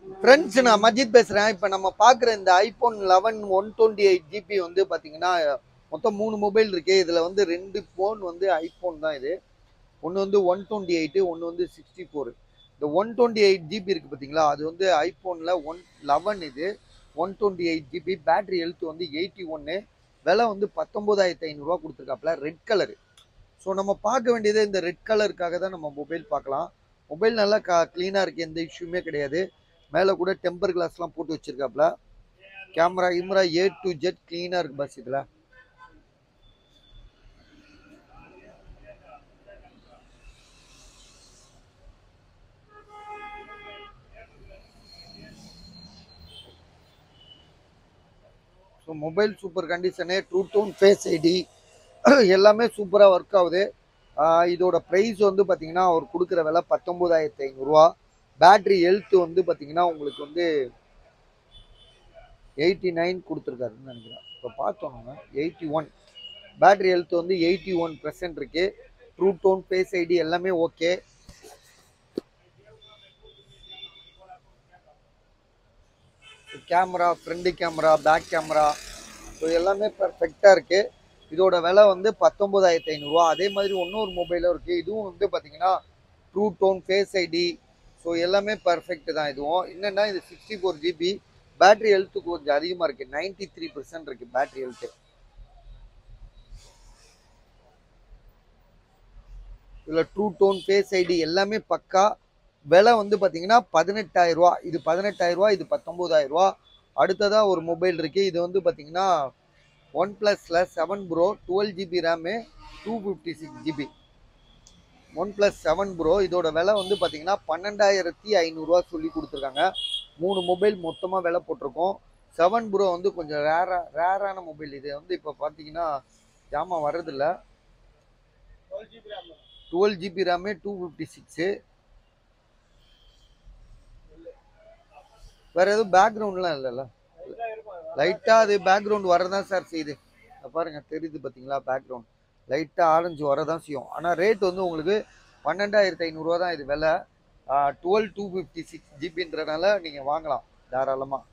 Friends, நான் மஜித் பேசுறேன். இப்போ நம்ம பார்க்குற இந்த ஐபோன் 11 128 GB வந்து பார்த்தீங்கன்னா மொத்தம் 3 மொபைல் இருக்கு. இதில் வந்து 2 ஃபோன் வந்து ஐபோன் தான். இது ஒன்று வந்து 128, ஒன்று வந்து 64. இந்த 128 GB இருக்கு பார்த்தீங்களா, அது வந்து ஐபோனில் 11. இது 128 GB. பேட்டரி ஹெல்த் வந்து 81. விலை வந்து 19,500 கொடுத்துருக்காப்புல. Red colour. ஸோ நம்ம பார்க்க வேண்டியது இந்த ரெட் கலருக்காக தான் நம்ம மொபைல் பார்க்கலாம். மொபைல் நல்லா க்ளீனாக இருக்குது, எந்த இஷ்யூமே கிடையாது. மேலே கூட டெம்பர் கிளாஸ்லாம் போட்டு வச்சிருக்காப்புல. கேமரா கிமரா A to Z க்ளீனாக இருக்குது பஸ் இதில். So mobile super condition, True Tone Face ID எல்லாமே சூப்பராக ஒர்க் ஆகுது. இதோட ப்ரைஸ் வந்து பார்த்தீங்கன்னா அவர் கொடுக்குற விலை 19,500. பேட்ரி ஹெல்த் வந்து பார்த்தீங்கன்னா உங்களுக்கு வந்து 89 கொடுத்துருக்காருன்னு நினைக்கிறேன். இப்போ பார்த்தோம் நம்ம 81. பேட்டரி ஹெல்த் வந்து 81% இருக்கு. ட்ரூ டோன் ஃபேஸ் ஐடி எல்லாமே okay. Camera, front camera, back camera, so எல்லாமே பர்ஃபெக்டாக இருக்குது. இதோட விலை வந்து 19,500. அதே மாதிரி இன்னொரு மொபைலும் இருக்குது. இதுவும் வந்து பார்த்தீங்கன்னா True Tone Face ID, so எல்லாமே பர்ஃபெக்ட் தான். இதுவும் என்னென்னா இது 64 GB. பேட்டரி ஹெல்த்து கொஞ்சம் அதிகமாக இருக்குது, 93% இருக்குது பேட்டரி ஹெல்த்து. இதில் ட்ரூ டோன் ஃபேஸ் ஐடி எல்லாமே பக்கா. விலை வந்து பார்த்தீங்கன்னா 18,000. இது 18,000, இது 19,000. அடுத்ததாக ஒரு மொபைல் இருக்குது. இது வந்து பார்த்தீங்கன்னா OnePlusல 7 Pro 12 GB RAM 256 GB. OnePlus 7 Pro இதோட விலை வந்து பார்த்தீங்கன்னா 12,500 சொல்லி கொடுத்துருக்காங்க. 3 மொபைல் மொத்தமாக விலை போட்டிருக்கோம். 7 Pro வந்து கொஞ்சம் ரேரான மொபைல். இது வந்து இப்போ பார்த்தீங்கன்னா ஜாமான் வர்றதில்ல. 12 GB ரேமு 256. வேற எதுவும் பேக்ரவுண்ட்லாம் இல்லைல்ல? லைட்டாக அது பேக்ரவுண்ட் வரதான் சார் செய்யுது. பாருங்க, தெரியுது பார்த்தீங்களா? பேக்ரவுண்ட் லைட்டாக ஆரஞ்சு வரதான் செய்யும். ஆனால் ரேட் வந்து உங்களுக்கு 12,500 தான் இது விலை. 12 256 GBன்றனால நீங்கள் வாங்கலாம் தாராளமாக.